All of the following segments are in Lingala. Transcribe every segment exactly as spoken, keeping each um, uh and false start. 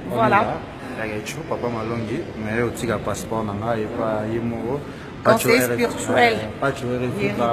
Voilà. Papa Malongi, mais aussi un passeport, et pas Yemoro. Conseil spirituel. Pas tu par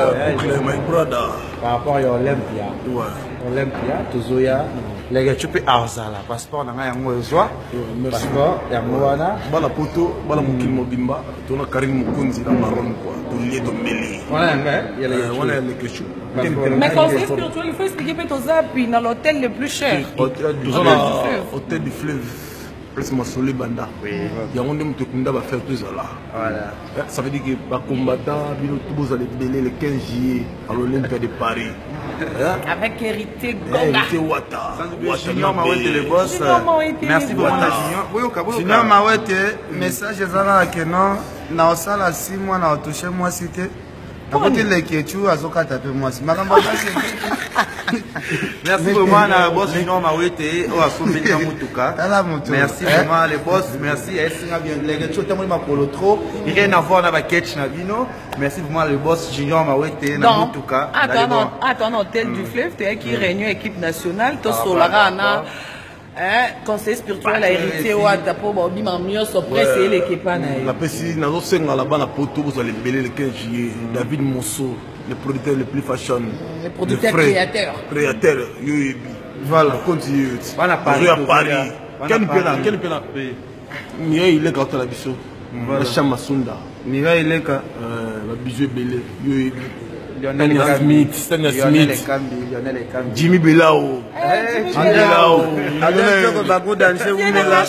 rapport à Olympia. Olympia, toujours ya. Les gars, tu peux arzala. Passeport, on a un mot de joie. Passeport, il y a un mot là. Bala poto, bala mukil mobimba. Tu as Karim Mukunzi dans Maron quoi. Tu lié de mêlé. Voilà, il y a les gars. Voilà les questions. Mais conseil spirituel, il faut expliquer que tu as puis dans l'hôtel le plus cher. Hôtel du fleuve. Plus Massolé Banda. Oui. Il y a un homme qui va faire tout ça là. Voilà. Ça veut dire que les combattants, vous allez belé le quinze juillet à l'Olympia de Paris. Avec hérité Gonga. Hérité Wata. Junior Mawete le boss. Merci beaucoup Junior. Oui, au Cabo. Junior Mawete, message ezala que non, na osala six mois na touché moi cité. Nakote le kechu azokata pe moi. Makambo kasi. Merci vraiment à boss Junior Mawete au assommé na mutuka. Merci vraiment les boss, merci Essinga bien les gars, tout le monde m'a polo trop. Rien à voir na ba catch na vino. Merci vraiment le boss Junior Mawete na mutuka. Attends, attends, hôtel du fleuve, tu es qui réunion équipe nationale, to solara na hein, conseil spirituel a hérité Wata pour bima mieux surprise l'équipe na. La pesi na zo senga là-bas na poto vous allez belé le quinze juillet. David Mosso, le producteur le plus fashion. Le producteur créateur. Créateur, voilà, continue. On a Paris. À Paris. Quel pena, quel pena. Mira il est quand la biso. La chama sunda. Mira il est quand la biso belé. Lionel Smith, Stan Smith, Jimmy Belao, Belao, Adel Joko Bago Danse Oumela,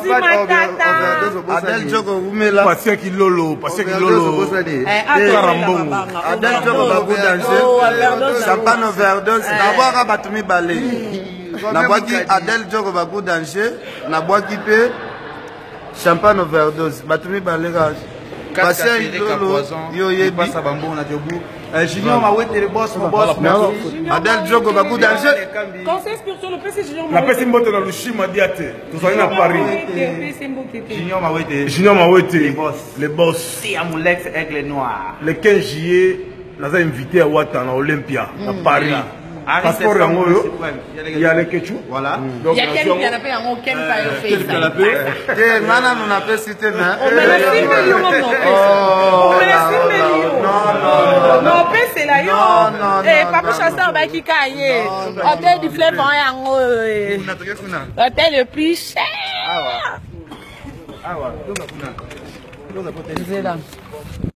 Adel Joko Oumela, Passia Kilolo, Passia Kilolo, Karambongo, Adel Joko Bago Danse, Champagne overdose, d'abord à Batumi Balé, la boîte qui Adel Joko Bago Danse, la boîte qui peut Champagne overdose, Batumi Balé, Passia Kilolo, yo ye passe à Bambo na Diobu. Junior Mawete le boss, mon boss. Adel Djogo Bagou Danger. Conseil spirituel, le P C Junior Mawete. La P C Mbote dans le Chima Diate. Tout ça, il à Paris. Junior Mawete. Junior Mawete. Les boss. Les boss. C'est Amoulex Aigle Noir. Le quinze juillet, nous avons invité à Wata, à Olympia, à Paris. Passeport Rangoyo. Il y a les Ketchou. Voilà. Il y a quel canapé en quel paille Quel canapé? Quel mana nous n'a pas cité, mais. On met la cible, on met la cible. Non, non, non. C'est là, yo. Non, non, eh, papa chasseur, bah, qui caille. Hôtel du fleuve, en hôtel le plus cher. Ah ouais. Ah ouais. là.